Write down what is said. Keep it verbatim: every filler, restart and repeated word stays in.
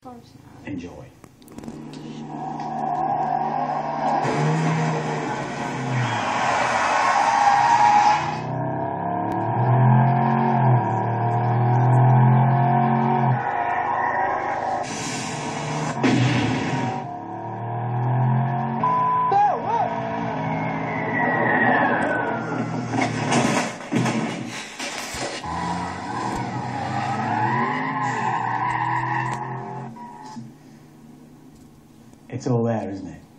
course not. Enjoy. It's all there, isn't it?